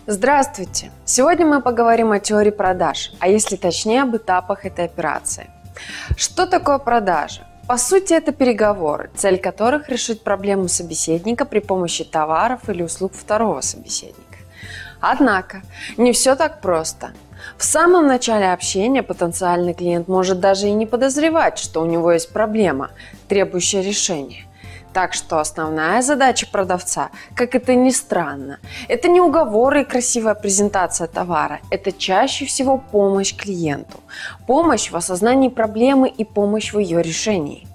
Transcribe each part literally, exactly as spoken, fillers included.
Здравствуйте! Сегодня мы поговорим о теории продаж, а если точнее об этапах этой операции. Что такое продажи? По сути, это переговоры, цель которых решить проблему собеседника при помощи товаров или услуг второго собеседника. Однако, не все так просто. В самом начале общения потенциальный клиент может даже и не подозревать, что у него есть проблема, требующая решения. Так что основная задача продавца, как это ни странно, это не уговоры и красивая презентация товара, это чаще всего помощь клиенту, помощь в осознании проблемы и помощь в ее решении.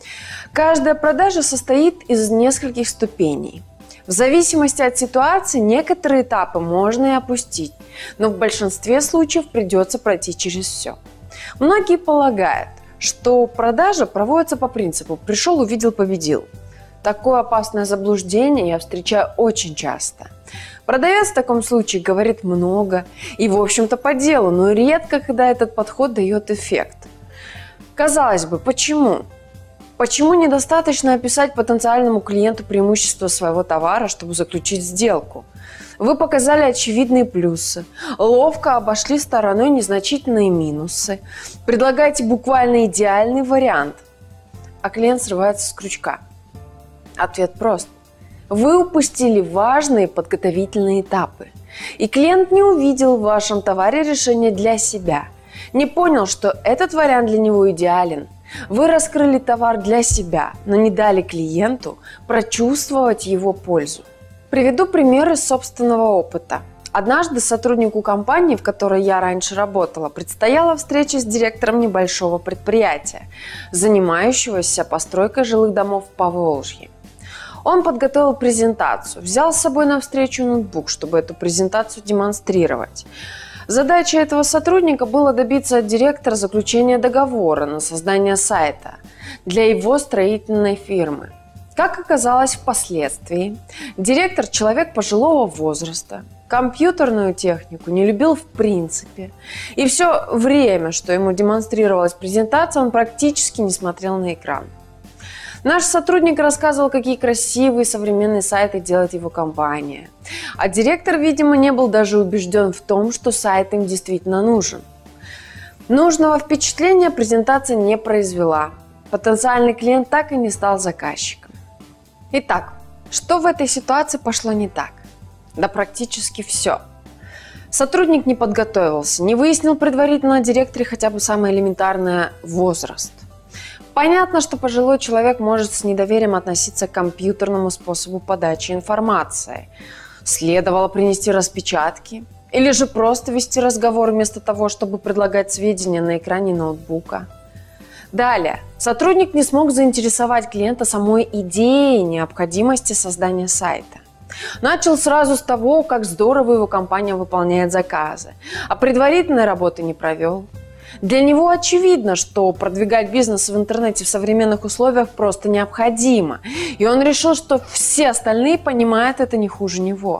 Каждая продажа состоит из нескольких ступеней. В зависимости от ситуации некоторые этапы можно и опустить, но в большинстве случаев придется пройти через все. Многие полагают, что продажа проводится по принципу «пришел, увидел, победил». Такое опасное заблуждение я встречаю очень часто. Продавец в таком случае говорит много и, в общем-то, по делу, но редко, когда этот подход дает эффект. Казалось бы, почему? Почему недостаточно описать потенциальному клиенту преимущества своего товара, чтобы заключить сделку? Вы показали очевидные плюсы, ловко обошли стороной незначительные минусы, предлагаете буквально идеальный вариант, а клиент срывается с крючка. Ответ прост. Вы упустили важные подготовительные этапы. И клиент не увидел в вашем товаре решение для себя. Не понял, что этот вариант для него идеален. Вы раскрыли товар для себя, но не дали клиенту прочувствовать его пользу. Приведу пример из собственного опыта. Однажды сотруднику компании, в которой я раньше работала, предстояла встреча с директором небольшого предприятия, занимающегося постройкой жилых домов в Поволжье. Он подготовил презентацию, взял с собой на встречу ноутбук, чтобы эту презентацию демонстрировать. Задача этого сотрудника была добиться от директора заключения договора на создание сайта для его строительной фирмы. Как оказалось впоследствии, директор – человек пожилого возраста, компьютерную технику не любил в принципе, и все время, что ему демонстрировалась презентация, он практически не смотрел на экран. Наш сотрудник рассказывал, какие красивые современные сайты делает его компания. А директор, видимо, не был даже убежден в том, что сайт им действительно нужен. Нужного впечатления презентация не произвела. Потенциальный клиент так и не стал заказчиком. Итак, что в этой ситуации пошло не так? Да практически все. Сотрудник не подготовился, не выяснил предварительно о директоре хотя бы самое элементарное – возраст. Понятно, что пожилой человек может с недоверием относиться к компьютерному способу подачи информации. Следовало принести распечатки или же просто вести разговор вместо того, чтобы предлагать сведения на экране ноутбука. Далее, сотрудник не смог заинтересовать клиента самой идеей необходимости создания сайта. Начал сразу с того, как здорово его компания выполняет заказы, а предварительной работы не провел. Для него очевидно, что продвигать бизнес в интернете в современных условиях просто необходимо, и он решил, что все остальные понимают это не хуже него.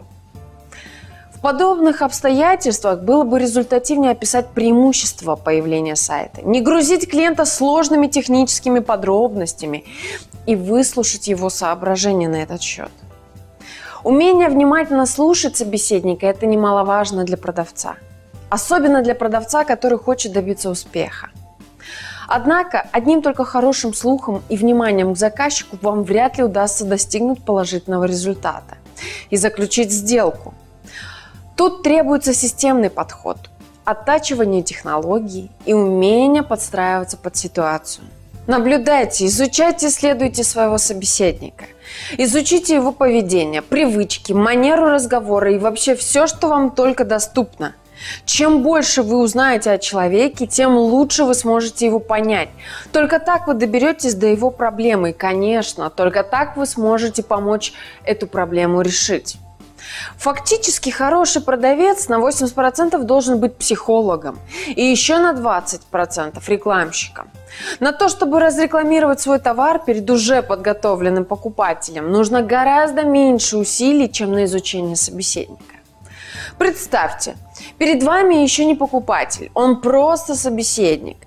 В подобных обстоятельствах было бы результативнее описать преимущества появления сайта, не грузить клиента сложными техническими подробностями и выслушать его соображения на этот счет. Умение внимательно слушать собеседника – это немаловажно для продавца. Особенно для продавца, который хочет добиться успеха. Однако, одним только хорошим слухом и вниманием к заказчику вам вряд ли удастся достигнуть положительного результата и заключить сделку. Тут требуется системный подход, оттачивание технологий и умение подстраиваться под ситуацию. Наблюдайте, изучайте, исследуйте своего собеседника. Изучите его поведение, привычки, манеру разговора и вообще все, что вам только доступно. Чем больше вы узнаете о человеке, тем лучше вы сможете его понять. Только так вы доберетесь до его проблемы. И, конечно, только так вы сможете помочь эту проблему решить. Фактически хороший продавец на восемьдесят процентов должен быть психологом и еще на двадцать процентов рекламщиком. На то, чтобы разрекламировать свой товар перед уже подготовленным покупателем, нужно гораздо меньше усилий, чем на изучение собеседника. Представьте, перед вами еще не покупатель, он просто собеседник.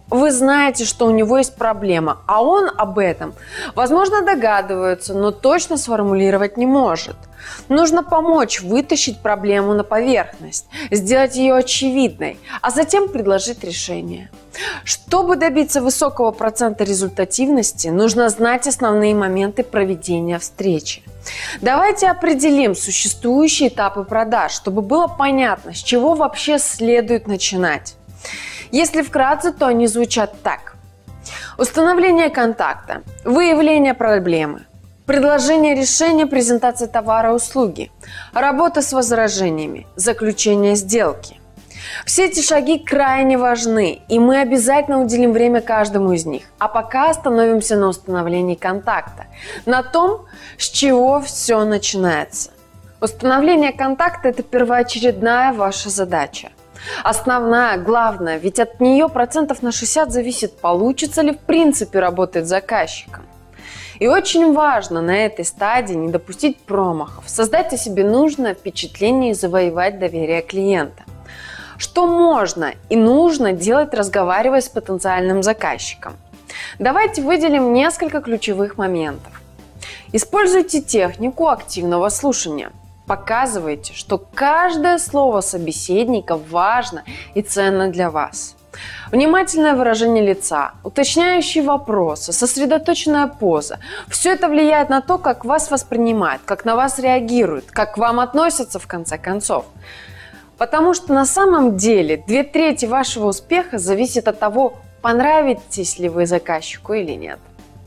Вы знаете, что у него есть проблема, а он об этом, возможно, догадывается, но точно сформулировать не может. Нужно помочь вытащить проблему на поверхность, сделать ее очевидной, а затем предложить решение. Чтобы добиться высокого процента результативности, нужно знать основные моменты проведения встречи. Давайте определим существующие этапы продаж, чтобы было понятно, с чего вообще следует начинать. Если вкратце, то они звучат так. Установление контакта, выявление проблемы, предложение решения, презентация товара и услуги, работа с возражениями, заключение сделки. Все эти шаги крайне важны, и мы обязательно уделим время каждому из них. А пока остановимся на установлении контакта, на том, с чего все начинается. Установление контакта – это первоочередная ваша задача. Основная, главная, ведь от нее процентов на шестьдесят зависит, получится ли в принципе работать с заказчиком. И очень важно на этой стадии не допустить промахов, создать о себе нужное впечатление и завоевать доверие клиента. Что можно и нужно делать, разговаривая с потенциальным заказчиком? Давайте выделим несколько ключевых моментов. Используйте технику активного слушания. Показывайте, что каждое слово собеседника важно и ценно для вас. Внимательное выражение лица, уточняющие вопросы, сосредоточенная поза – все это влияет на то, как вас воспринимают, как на вас реагируют, как к вам относятся в конце концов. Потому что на самом деле две трети вашего успеха зависит от того, понравитесь ли вы заказчику или нет.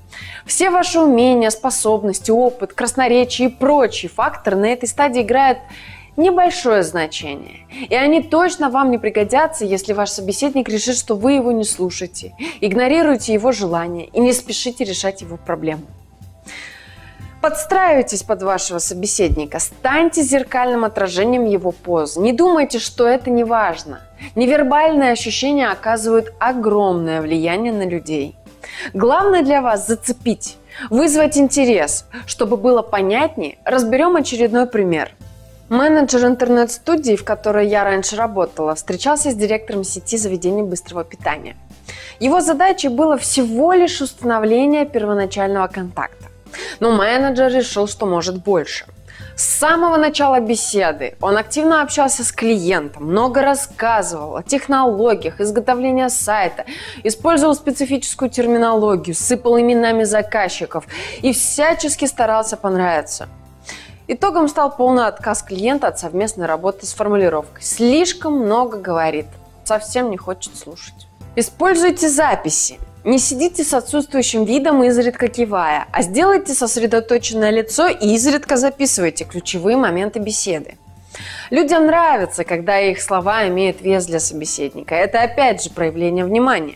Все ваши умения, способности, опыт, красноречие и прочие факторы на этой стадии играют небольшое значение. И они точно вам не пригодятся, если ваш собеседник решит, что вы его не слушаете, игнорируете его желания и не спешите решать его проблему. Подстраивайтесь под вашего собеседника, станьте зеркальным отражением его поз. Не думайте, что это не важно. Невербальные ощущения оказывают огромное влияние на людей. Главное для вас зацепить, вызвать интерес. Чтобы было понятнее, разберем очередной пример. Менеджер интернет-студии, в которой я раньше работала, встречался с директором сети заведений быстрого питания. Его задачей было всего лишь установление первоначального контакта. Но менеджер решил, что может больше. С самого начала беседы он активно общался с клиентом, много рассказывал о технологиях изготовления сайта, использовал специфическую терминологию, сыпал именами заказчиков и всячески старался понравиться. Итогом стал полный отказ клиента от совместной работы с формулировкой «слишком много говорит, совсем не хочет слушать». Используйте записи. Не сидите с отсутствующим видом, изредка кивая, а сделайте сосредоточенное лицо и изредка записывайте ключевые моменты беседы. Людям нравится, когда их слова имеют вес для собеседника. Это опять же проявление внимания.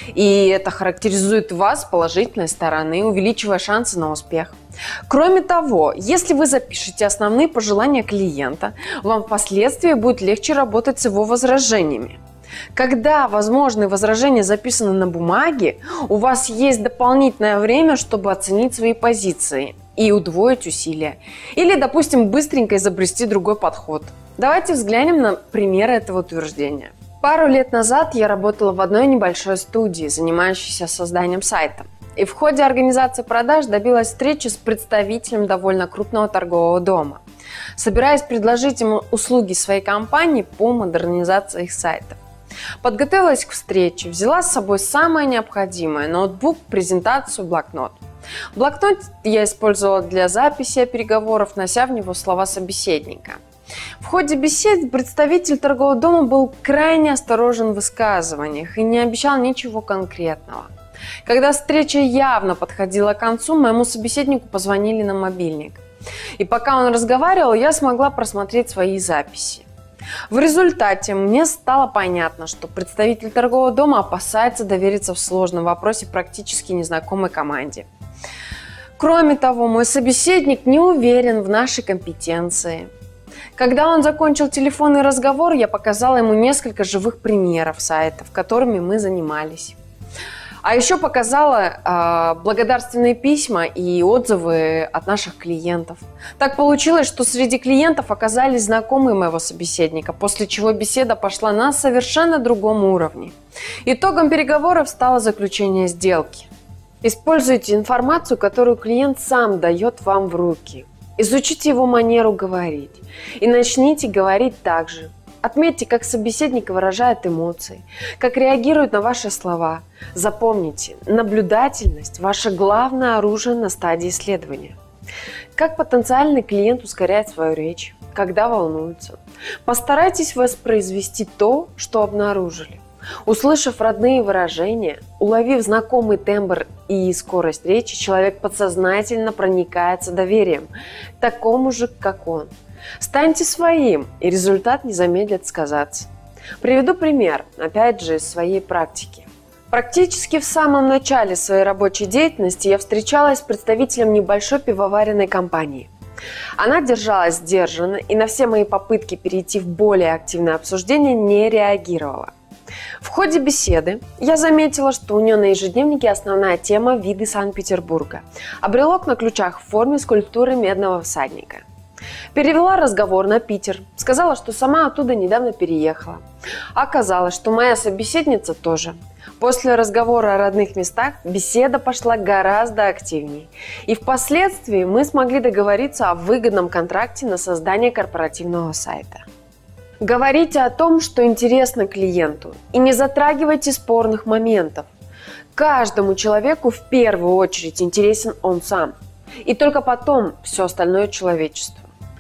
И это характеризует вас с положительной стороны, увеличивая шансы на успех. Кроме того, если вы запишете основные пожелания клиента, вам впоследствии будет легче работать с его возражениями. Когда возможные возражения записаны на бумаге, у вас есть дополнительное время, чтобы оценить свои позиции и удвоить усилия. Или, допустим, быстренько изобрести другой подход. Давайте взглянем на примеры этого утверждения. Пару лет назад я работала в одной небольшой студии, занимающейся созданием сайта. И в ходе организации продаж добилась встречи с представителем довольно крупного торгового дома, собираясь предложить ему услуги своей компании по модернизации их сайта. Подготовилась к встрече, взяла с собой самое необходимое – ноутбук, презентацию, блокнот. Блокнот я использовала для записи переговоров, нося в него слова собеседника. В ходе беседы представитель торгового дома был крайне осторожен в высказываниях и не обещал ничего конкретного. Когда встреча явно подходила к концу, моему собеседнику позвонили на мобильник. И пока он разговаривал, я смогла просмотреть свои записи. В результате мне стало понятно, что представитель торгового дома опасается довериться в сложном вопросе практически незнакомой команде. Кроме того, мой собеседник не уверен в нашей компетенции. Когда он закончил телефонный разговор, я показала ему несколько живых примеров сайтов, которыми мы занимались. А еще показала э, благодарственные письма и отзывы от наших клиентов. Так получилось, что среди клиентов оказались знакомые моего собеседника, после чего беседа пошла на совершенно другом уровне. Итогом переговоров стало заключение сделки. Используйте информацию, которую клиент сам дает вам в руки. Изучите его манеру говорить и начните говорить так же. Отметьте, как собеседник выражает эмоции, как реагирует на ваши слова. Запомните, наблюдательность – ваше главное оружие на стадии исследования. Как потенциальный клиент ускоряет свою речь, когда волнуется. Постарайтесь воспроизвести то, что обнаружили. Услышав родные выражения, уловив знакомый тембр и скорость речи, человек подсознательно проникается доверием к такому же, как он. Станьте своим, и результат не замедлит сказаться. Приведу пример, опять же, из своей практики. Практически в самом начале своей рабочей деятельности я встречалась с представителем небольшой пивоваренной компании. Она держалась сдержанно и на все мои попытки перейти в более активное обсуждение не реагировала. В ходе беседы я заметила, что у нее на ежедневнике основная тема – виды Санкт-Петербурга, а брелок на ключах в форме скульптуры медного всадника. Перевела разговор на Питер, сказала, что сама оттуда недавно переехала. Оказалось, что моя собеседница тоже. После разговора о родных местах беседа пошла гораздо активнее. И впоследствии мы смогли договориться о выгодном контракте на создание корпоративного сайта. Говорите о том, что интересно клиенту, и не затрагивайте спорных моментов. Каждому человеку в первую очередь интересен он сам, и только потом все остальное человечество.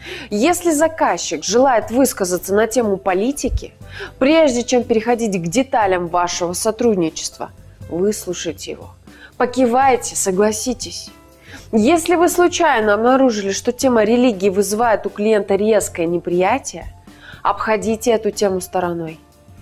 Если заказчик желает высказаться на тему политики, прежде чем переходить к деталям вашего сотрудничества, выслушайте его, покивайте, согласитесь. Если вы случайно обнаружили, что тема религии вызывает у клиента резкое неприятие, обходите эту тему стороной.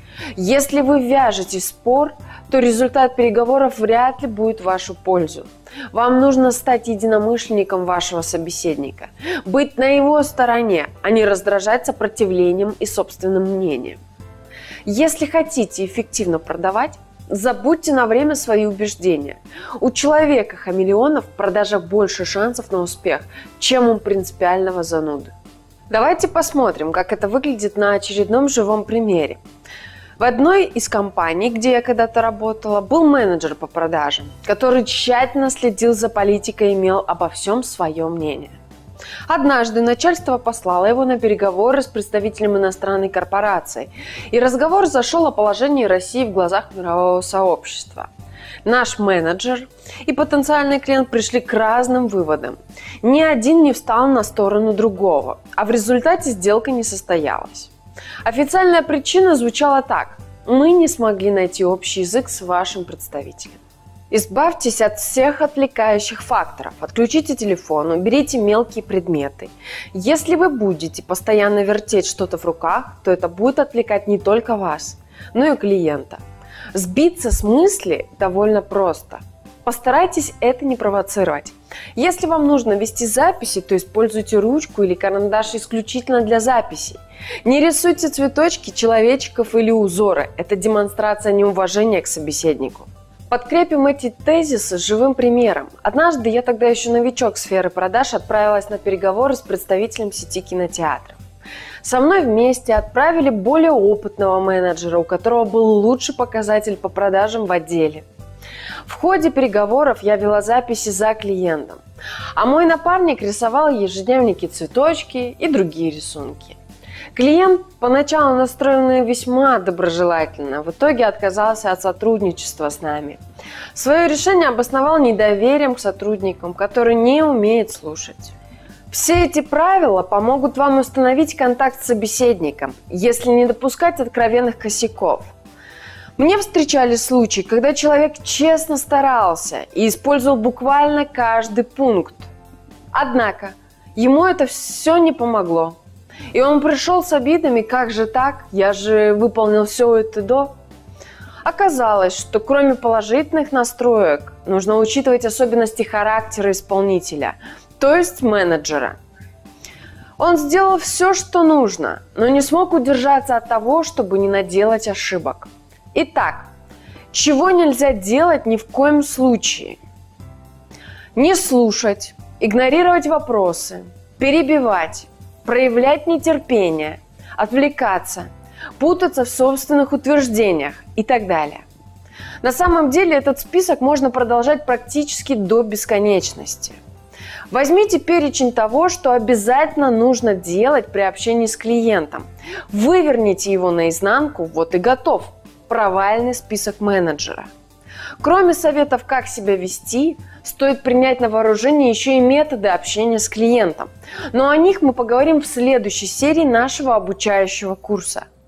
Если вы вяжетесь в спор, то результат переговоров вряд ли будет в вашу пользу. Вам нужно стать единомышленником вашего собеседника, быть на его стороне, а не раздражать сопротивлением и собственным мнением. Если хотите эффективно продавать, забудьте на время свои убеждения. У человека-хамелеона в продажах больше шансов на успех, чем у принципиального зануды. Давайте посмотрим, как это выглядит на очередном живом примере. В одной из компаний, где я когда-то работала, был менеджер по продажам, который тщательно следил за политикой и имел обо всем свое мнение. Однажды начальство послало его на переговоры с представителем иностранной корпорации, и разговор зашел о положении России в глазах мирового сообщества. Наш менеджер и потенциальный клиент пришли к разным выводам. Ни один не встал на сторону другого, а в результате сделка не состоялась. Официальная причина звучала так: мы не смогли найти общий язык с вашим представителем. Избавьтесь от всех отвлекающих факторов, отключите телефон, уберите мелкие предметы. Если вы будете постоянно вертеть что-то в руках, то это будет отвлекать не только вас, но и клиента. Сбиться с мысли довольно просто. Постарайтесь это не провоцировать. Если вам нужно вести записи, то используйте ручку или карандаш исключительно для записей. Не рисуйте цветочки, человечков или узоры. Это демонстрация неуважения к собеседнику. Подкрепим эти тезисы живым примером. Однажды я, тогда еще новичок сферы продаж, отправилась на переговоры с представителем сети кинотеатров. Со мной вместе отправили более опытного менеджера, у которого был лучший показатель по продажам в отделе. В ходе переговоров я вела записи за клиентом, а мой напарник рисовал ежедневники, цветочки и другие рисунки. Клиент, поначалу настроенный весьма доброжелательно, в итоге отказался от сотрудничества с нами. Свое решение обосновал недоверием к сотрудникам, которые не умеют слушать. Все эти правила помогут вам установить контакт с собеседником, если не допускать откровенных косяков. Мне встречались случаи, когда человек честно старался и использовал буквально каждый пункт. Однако ему это все не помогло. И он пришел с обидами: как же так, я же выполнил все это до. Оказалось, что кроме положительных настроек, нужно учитывать особенности характера исполнителя, то есть менеджера. Он сделал все, что нужно, но не смог удержаться от того, чтобы не наделать ошибок. Итак, Чего нельзя делать ни в коем случае? Не слушать, игнорировать вопросы, перебивать, проявлять нетерпение, отвлекаться, путаться в собственных утверждениях и так далее. На самом деле этот список можно продолжать практически до бесконечности. Возьмите перечень того, что обязательно нужно делать при общении с клиентом. Выверните его наизнанку, вот и готов. Провальный список менеджера. Кроме советов, как себя вести, стоит принять на вооружение еще и методы общения с клиентом. Но о них мы поговорим в следующей серии нашего обучающего курса.